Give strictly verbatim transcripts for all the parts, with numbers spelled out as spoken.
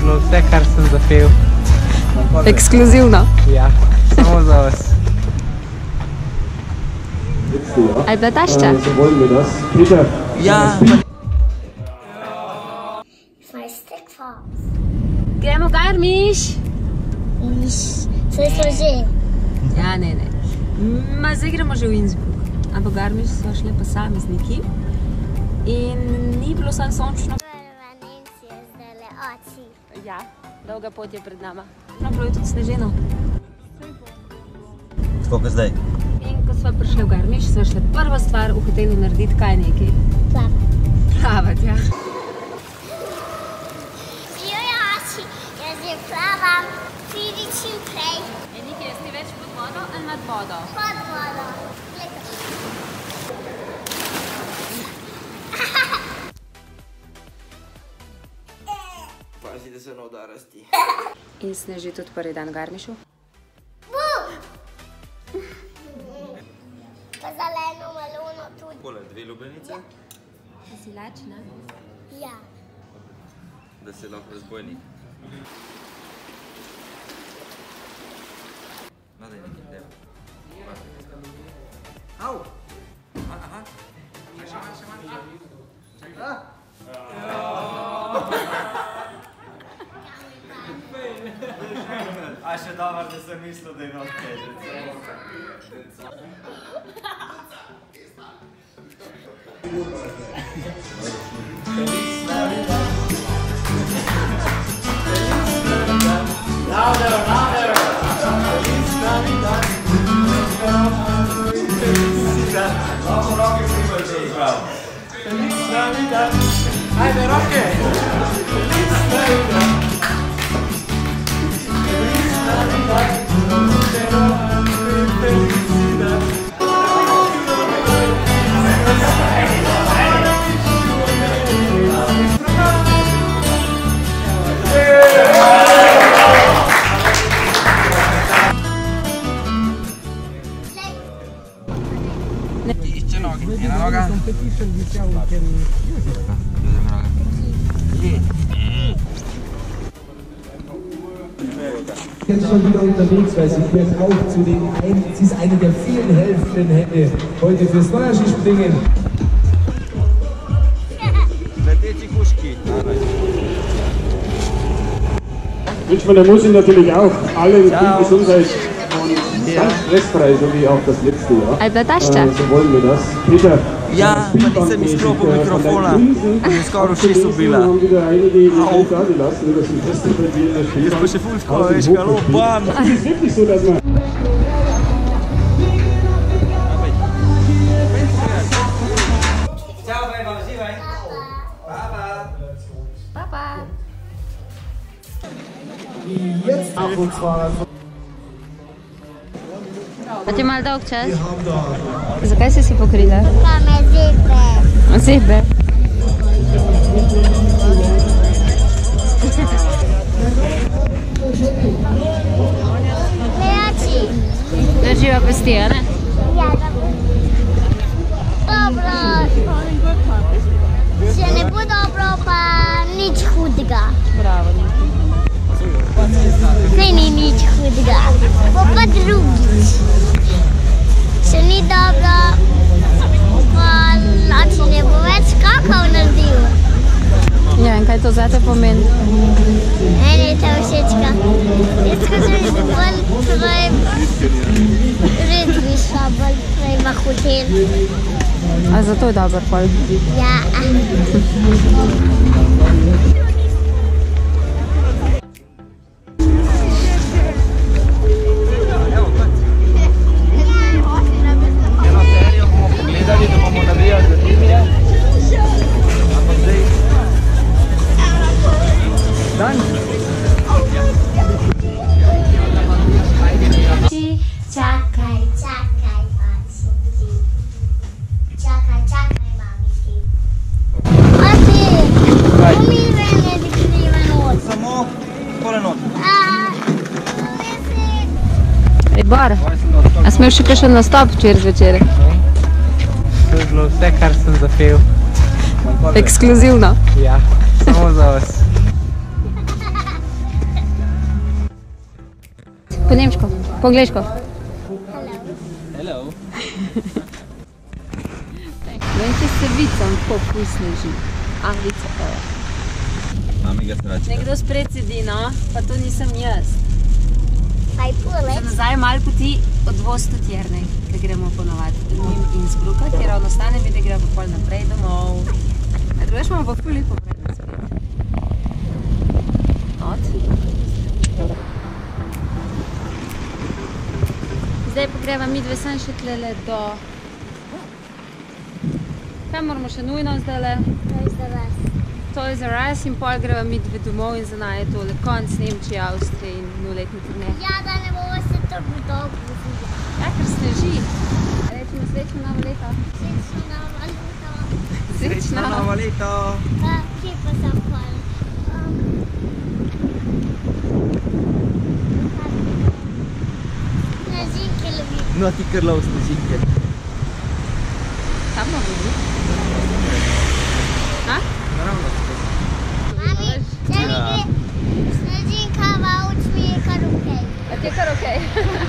bilo vse, kar sem zapel. Ekskluzivno. Ja, samo za vas. A je bila tašča? Ja. Gremo Garmisch. Saj so že. Ja, ne, ne. Ma, zdaj gremo že v Innsbruck. Ampak Garmisch so šli posamezniki. In ni bilo samo sončno. Ja, dolga pot je pred nama. No, bilo je tudi sneženo. Tako kot zdaj. In ko sva prišli v Garmisch, sva šli prva stvar v hotelu narediti kaj nekaj. Plavat. Plavat, ja. Jojači, jaz je plavam, pridi čim prej. Enike, jaz ti več pod vodo ali nad vodo? Pod vodo. Pazi, da se ne udarasti. In sneži tudi prvi dan v Garmischu? Pa zeleno melono tudi. Kole, dve lubenice? Da si lačna? Ja. Da si lahko razbojnik. Nadaj nekaj tebe. Au! Aha. Še manj, še manj. Čakaj. A še dobar, da sem mislil, da je not teže. Louder, louder! Feliz Navidad! Lahko roke primače izprav. Feliz Navidad! Ajde, roke! Feliz Navidad! Feliz Navidad! Felicidad! Išče noge, ena noga. Jetzt schon wieder unterwegs, weil sie gehört auch zu den einen. Sie ist eine der vielen helfenden Hände heute fürs Feuerskispringen. Leteći kuški. Wünschen wir der Musik natürlich auch alle viel Gesundheit und ganz stressfrei, so wie auch das letzte Jahr. A je bila tašča? So wollen wir das. Peter, Ja, pa nisem izklopil mikrofona. Je skoraj všest ubila. haben wieder einige die Welt da gelassen, über das Festival wie in der Spiel. Jaz pa še ful skoraj, veš, kalo, bam! Es ist wirklich so, dass man Ciao, bye, bye, živaj. Papa. Papa. Jetzt ab und zwar. A ti malo dolg čas? Zakaj si si pokrila? Kam je zebe. Zebe. Gledači. Drživa pesti, a ne? Ja, dobro. Če ne bo dobro, pa nič hudega. Bravo, Niki. Saj ni nič hudega. Bo pa drugič. Če ni dobro, pa Lači ne bo več kakao naredil. Ne vem, kaj to zate pomeni. Meni je to všečka. Jaz ko sem bolj prej, red bi šla bolj prej v hotel. A zato je dober pol. Ja. Eno serijo bomo pogledali, da bomo navijali za njimi. Ampak zdaj... Dan? Čakaj, čakaj, oči ti. Čakaj, čakaj, mami ti. Oči, umiranje ti kriva noč. Samo tole not. A, misli. Ej, Bor, a smo še kakšen nastop včeraj zvečer? To je bilo vse, kar sem zapel. Ekskluzivno. Ja, samo za vas. Po nemško, po angliško. Hello. Vem, če se vicam, tako ful sneži. Anglica pa je. Mami ga sračka. Nekdo spred sedi, no, pa to nisem jaz. Kaj pole? Za nazaj malo poti od Vostot Jernej, ker gremo ponovati mimo Innsbrucka, kjer ravno stane mi, da gremo pol naprej domov. A drugač imamo pa ful lepo vreme spet. Not. Zdaj pa greva midve sem še tlele do... Kaj moramo še nujno zdajle? Toys R Us. Toys R Us in pol greva midve domov in za naj je tole konc Nemčije, Avstrije in novoletni turnej. Ja, da ne bomo se tako dolgo vozili. Ja, ker sneži. Rečemo srečno novo leto. Srečno novo leto. Srečno novo leto. Pa, kje pa sem pol? Snežinke lovi. No, ti kar lov snežinke. Tam bomo bili. Ha? Naravno. Mami, če mi gre snežinka v očmi, je kar okej. A ti je kar okej?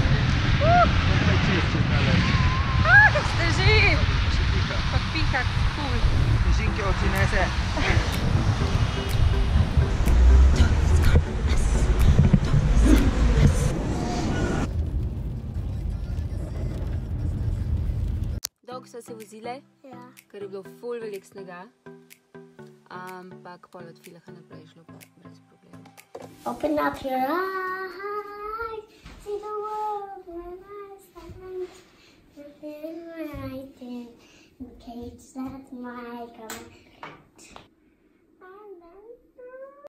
Ah, kak sneži! Pa pika, ful. Snežinke odsinese. Dolgo so se vozile, Ja. ker je bilo ful velik snega. Ampak pol od Vilaha naprej je šlo pa brez problema. Open up your eyes.